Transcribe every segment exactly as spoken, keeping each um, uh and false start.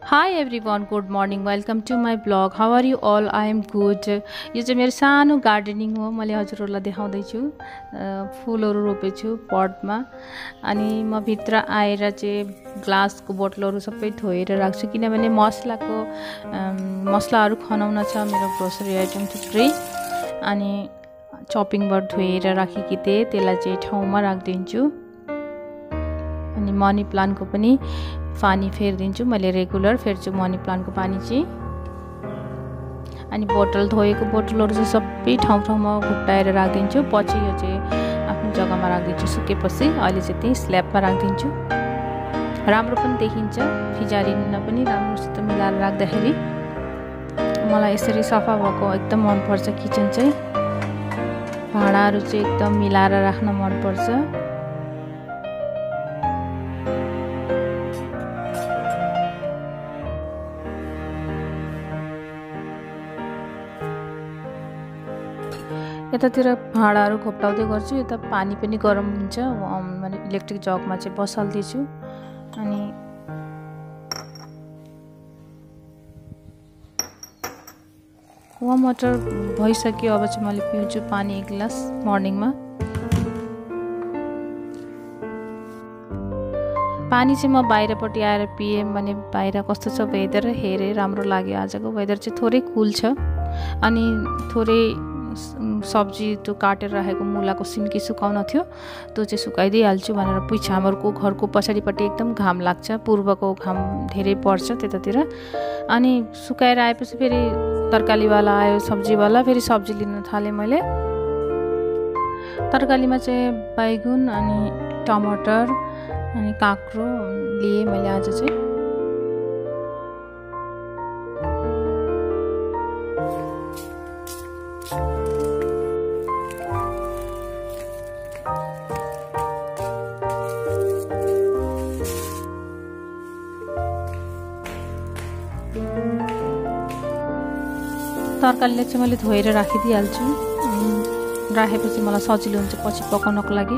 Hi everyone, good morning. Welcome to my blog. How are you all? I am good. यो चाहिँ मेरो सानो gardening हो। मैले हजुरहरुलाई देखाउँदै छु। फुलहरु रोपेछु पटमा। अनि म भित्र आएर चाहिँ ग्लासको बोतलहरु सबै धोएर राख्छु किनभने मसलाको मसलाहरु खनाउन छ मेरो ग्रोसरी आइटम थुप्रै। अनि चपिङ बोर्ड धोएर राखेकी थिए त्यसलाई चाहिँ ठाउँमा राख्दिन्छु। अनि मनी प्लान्टको पनि पानी फेर्दिन्छु। मैले रेगुलर फेर्छु मनी प्लान्टको पानी चाहिँ। अनि बोतल धोएको बोतलहरु चाहिँ सबै ठाउँ ठाउँमा घुटाएर राख्दिन्छु। पछि यो चाहिँ आफ्नो जग्गामा राख्दिन्छु सुकेपछि। अहिले चाहिँ त्यही स्ल्याबमा राख्दिन्छु। राम्रो पनि देखिन्छ, फिजारिन पनि राम्रोसित मिलाएर राख्दाखेरि। मलाई यसरी सफा भएको एकदम मन पर्छ। किचन चाहिँ भाँडाहरु चाहिँ एकदम मिलाएर राख्न मन पर्छ। यतातिर भाँडाहरु घोप्टाउँदै गर्छु। यता पानी पनि गरम हुन्छ। मैले इलेक्ट्रिक जगमा चाहिँ बसाल्दिछु। अनि वार्म वाटर भइसक्यो। अब चाहिँ मैले पिउँछु पानी एक गिलास मर्निङमा। पानी चाहिँ म बाहिरपट्टि आएर पिए भने बाहिर कस्तो छ वेदर हेरे राम्रो लाग्यो। आजको वेदर चाहिँ थोरै कुल छ। अनि थोरै सब्जी त्यो काटेर राखेको मुलाको सिन्की सुकाउन थियो, त्यो चाहिँ सुकाइदिइहाल्छु भनेर पुइछामरको घरको पछाडिपट्टि एकदम घाम लाग्छ। पूर्वको घाम धेरै पर्छ त्यतातिर। अनि सुकाएर आएपछि फेरि तरकारीवाला आयो, सब्जीवाला, फेरि सब्जी लिन थाले मैले। तरकारीमा चाहिँ बैगुन अनि टमाटर अनि काँक्रो लिए मैले आज चाहिँ। तरकारीले चाहिँ मैले धोएर राखिदिइहाल्छु। राखेपछि मलाई सजिलो हुन्छ पछि पकाउनको लागि।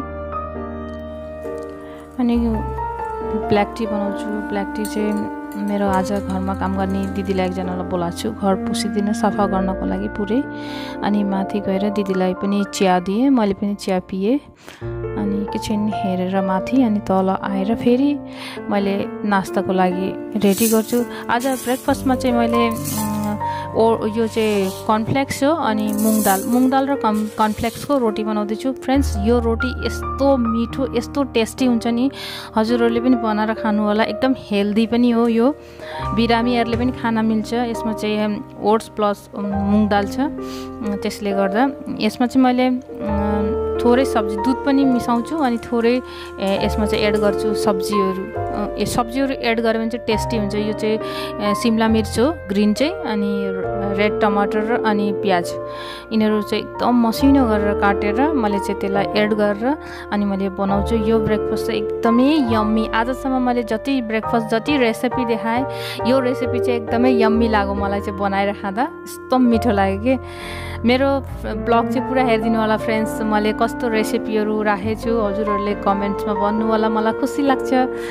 अनि ब्ल्याक टी बनाउँछु। ब्ल्याक टी चाहिँ मेरो आज घरमा काम गर्ने दिदीलाई एकजनालाई बोलाएको छु घर पुसिदिन सफा गर्नको लागि पुरै। अनि माथि गएर दिदीलाई पनि चिया दिएँ, मैले पनि चिया पिएँ। अनि किचन हेरेर माथि अनि तल आएर फेरि मैले नास्ताको लागि रेडी गर्छु। आज ब्रेकफास्टमा चाहिँ मैले ओ यो चाहिँ कर्नफ्लेक्स हो अनि मुङ दाल मुङ दाल र कम कर्नफ्लेक्सको रोटी बनाउँदैछु। फ्रेन्ड्स यो रोटी यस्तो मिठो यस्तो टेस्टी हुन्छ नि, हजुरहरूले पनि बनाएर खानु होला। एकदम हेल्दी पनि हो यो, बिरामीहरूले पनि खान मिल्छ। यसमा चाहिँ ओट्स प्लस मुङ दाल छ, त्यसले गर्दा यसमा चाहिँ मैले थोरै सब्जी दुध पनि मिसाउँछु। अनि थोरै यसमा चाहिँ एड गर्छु सब्जीहरू। ए सब्जीहरू एड गऱ्यो भने चाहिँ टेस्टी हुन्छ। यो चाहिँ सिमला मिर्च हो ग्रिन चाहिँ, अनि रेड टमाटर अनि प्याज, यिनीहरू चाहिँ एकदम मसिनो गरेर काटेर मैले चाहिँ त्यसलाई एड गरेर अनि मैले बनाउँछु। यो ब्रेकफास्ट चाहिँ एकदमै यम्मी। आजसम्म मैले जति ब्रेकफास्ट जति रेसिपी देखाएँ यो रेसिपी चाहिँ एकदमै यम्मी लाग्यो मलाई चाहिँ बनाएर खाँदा। यस्तो मिठो लाग्यो कि। मेरो ब्लग चाहिँ पुरा हेरिदिनु होला फ्रेन्ड्स। मैले कस्तो रेसिपीहरू राखेको छु हजुरहरूले कमेन्ट्समा भन्नु होला, मलाई खुसी लाग्छ।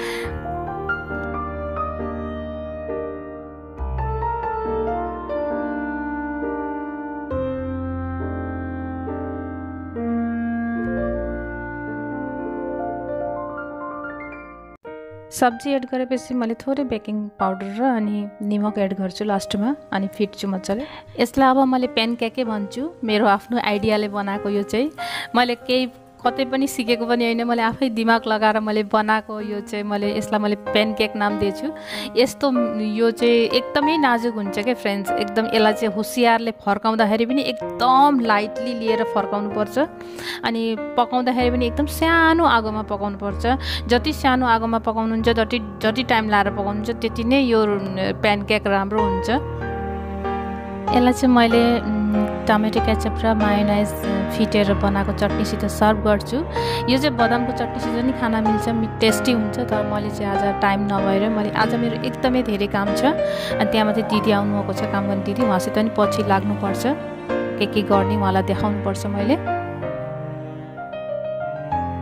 सब्जी एड गरेपछि मैले थोरै बेकिङ पाउडर र अनि निमक एड गर्छु लास्टमा। अनि फिट्छु मजाले। यसलाई अब मैले प्यानकेकै भन्छु। मेरो आफ्नो आइडियाले बनाएको यो चाहिँ मैले केही कतै पनि सिकेको पनि होइन, मैले आफै दिमाग लगाएर मैले बनाएको यो चाहिँ मैले यसलाई मैले प्यानकेक नाम दिएछु। यस्तो यो चाहिँ एकदमै नाजुक हुन्छ क्या फ्रेन्ड्स। एकदम यसलाई चाहिँ होसियारले फर्काउँदाखेरि पनि एकदम लाइटली लिएर फर्काउनु पर्छ। अनि पकाउँदाखेरि पनि एकदम सानो आगोमा पकाउनु पर्छ। जति सानो आगोमा पकाउनुहुन्छ जति जति टाइम लाएर पकाउनुहुन्छ त्यति नै यो प्यानकेक राम्रो हुन्छ। यसलाई चाहिँ मैले टमेटो केचप र मायोनाइज फिटेर बनाएको चटनीसित सर्भ गर्छु। यो चाहिँ बदामको चटनीसित नि खान मिल्छ, टेस्टी हुन्छ। तर मैले चाहिँ आज टाइम नभएर मैले आज मेरो एकदमै धेरै काम छ। अनि त्यहाँ मात्रै दिदी आउनुभएको छ काम गर्ने दिदी, उहाँसित पनि पछि लाग्नुपर्छ। के के गर्ने उहाँलाई देखाउनुपर्छ मैले।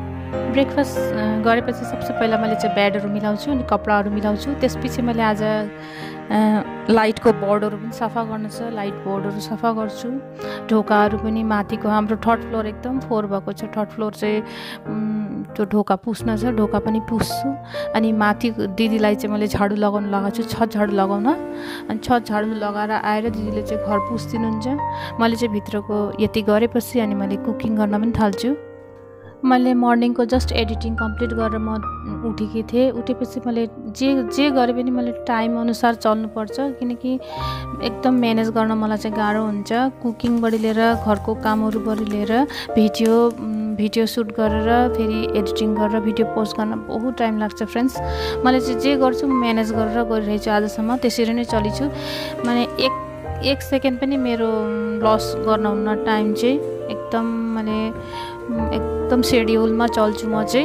ब्रेकफास्ट गरेपछि सबसे पहिला मैले चाहिँ बेडहरू मिलाउँछु अनि कपडाहरू मिलाउँछु। त्यसपछि मैले आज लाइटको बोर्डहरू पनि सफा गर्नु छ, लाइट बोर्डहरू सफा गर्छु। ढोकाहरू पनि माथिको हाम्रो थर्ड फ्लोर एकदम फोहोर भएको छ, थर्ड फ्लोर चाहिँ त्यो ढोका पुस्न छ, ढोका पनि पुस्छु। अनि माथि दिदीलाई चाहिँ मैले झाडु लगाउन लगाएको छु, छत झाडु लगाउन। अनि छत झाडु लगाएर आएर दिदीले चाहिँ घर पुस्दिनुहुन्छ। मैले चाहिँ भित्रको यति गरेपछि अनि मैले कुकिङ गर्न पनि थाल्छु। मैले मर्निङको जस्ट एडिटिङ कम्प्लिट गरेर म उठेकी थिएँ। उठेपछि मैले जे जे गरे पनि मैले टाइम अनुसार चल्नुपर्छ, किनकि एकदम म्यानेज गर्न मलाई चाहिँ गाह्रो हुन्छ। कुकिङबाट लिएर घरको कामहरूबाट लिएर भिडियो भिडियो सुट गरेर फेरि एडिटिङ गरेर भिडियो पोस्ट गर्न बहुत टाइम लाग्छ फ्रेन्ड्स। मैले चाहिँ जे गर्छु म्यानेज गरेर गरिरहेछु, आजसम्म त्यसरी नै चलिछु। मैले एक एक सेकेन्ड पनि मेरो लस गर्न हुन्न, टाइम चाहिँ एकदम मैले एकदम सेड्युलमा चल्छु म चाहिँ।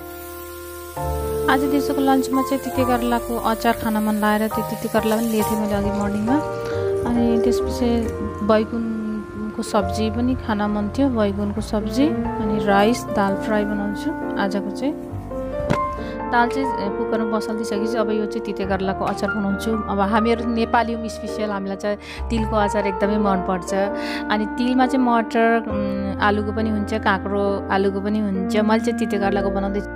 आज दिउँसोको लन्चमा चाहिँ तिते करलाको अचार खान मन लागेर त्यो तिते करला पनि लिएको थिएँ मैले अघि मर्निङमा। अनि त्यसपछि बैगुनको सब्जी पनि खान मन थियो, बैगुनको सब्जी अनि राइस दाल फ्राई बनाउँछु आजको चाहिँ। दाल चाहिँ कुकरमा बसालिदिइसकेपछि अब यो चाहिँ तिते करलाको अचार बनाउँछु। अब हामीहरू नेपाली हौँ, स्पेसियल हामीलाई चाहिँ तिलको अचार एकदमै मनपर्छ। अनि तिलमा चाहिँ मटर आलुको पनि हुन्छ, काँक्रो आलुको पनि हुन्छ। मैले चाहिँ तिते करलाको बनाउँदैछु।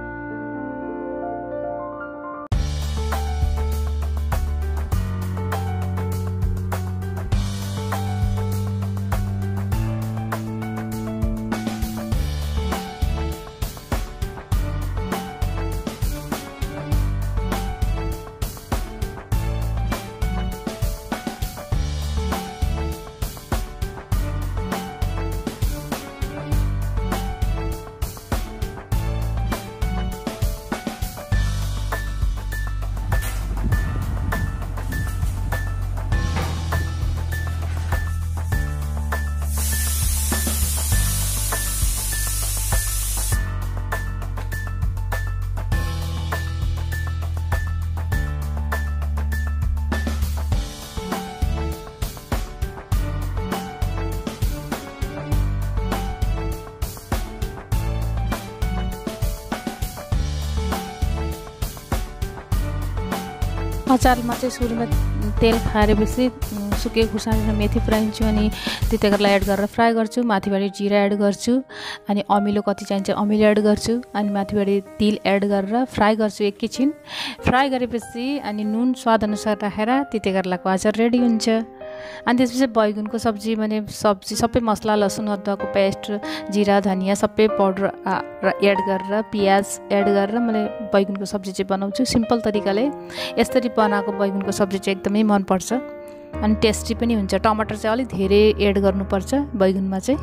अचारमा चाहिँ सुरुमा तेल खारेपछि सुके खुर्सानी र मेथी फ्राइन्छु अनि तिते करला एड गरेर फ्राई गर्छु। माथिबाट जिरा एड गर्छु अनि अमिलो कति चाहिन्छ अमिलो एड गर्छु अनि माथिबाट तिल एड गरेर फ्राई गर्छु एकैछिन। फ्राई गरेपछि अनि नुन स्वाद अनुसार राखेर तिते करलाको अचार रेडी हुन्छ। अनि त्यसपछि बैगुनको सब्जी भने सब्जी सबै मसला लसुन अदुवाको पेस्ट जिरा धनिया सबै पाउडर एड गरेर प्याज एड गरेर मैले बैगुनको सब्जी चाहिँ बनाउँछु सिम्पल तरिकाले। यसरी बनाएको बैगुनको सब्जी चाहिँ एकदमै मनपर्छ अनि टेस्टी पनि हुन्छ। टमाटर चाहिँ अलिक धेरै एड गर्नुपर्छ बैगुनमा चाहिँ।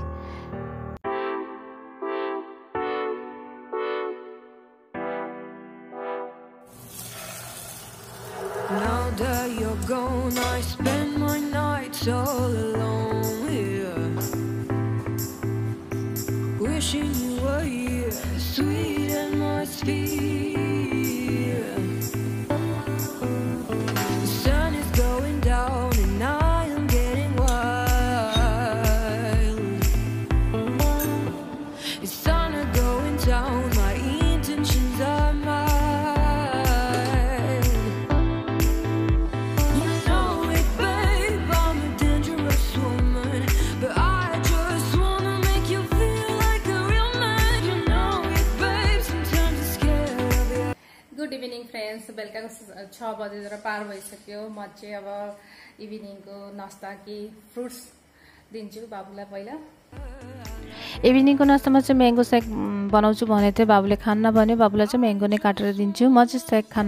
Now that you're gone, I spend my nights all alone here, wishing you were here, sweet atmosphere. The sun is going down and I am getting wild. It's sun are going down, my intentions are mild. Good evening friends, बेलुकाको छ बजेर पार भइसक्यो। म चाहिँ अब इभिनिङको नास्ता कि फ्रुट्स दिन्छु बाबुलाई। पहिला इभिनिङको नास्तामा चाहिँ म्याङ्गो सेक बनाउँछु भनेको थिएँ, बाबुले खान्न भन्यो। बाबुलाई चाहिँ म्याङ्गो नै काटेर दिन्छु। म चाहिँ सेक खान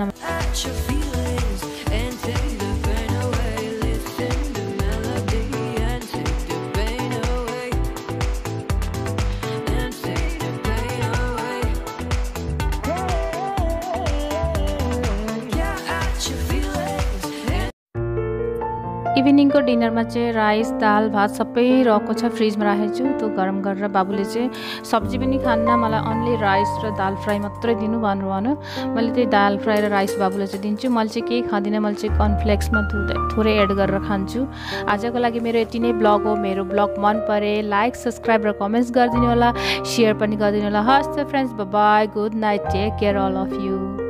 इभिनिङको डिनरमा चाहिँ राइस दाल भात सबै रहेको छ, फ्रिजमा राखेको छु। त्यो गरम गरेर बाबुले चाहिँ सब्जी पनि खान्न, मलाई अन्ली राइस र दाल फ्राई मात्रै दिनु भन्नुभयो। मैले त्यही दाल फ्राई र राइस बाबुले चाहिँ दिन्छु। मैले चाहिँ केही खाँदिनँ, मैले चाहिँ कर्नफ्लेक्समा थोरै एड गरेर खान्छु। आजको लागि मेरो यति नै ब्लग हो। मेरो ब्लग मन परे लाइक सब्सक्राइब र कमेन्ट्स गरिदिनु होला, सेयर पनि गरिदिनु होला। हस् त friends, bye bye, good night, take care all of you.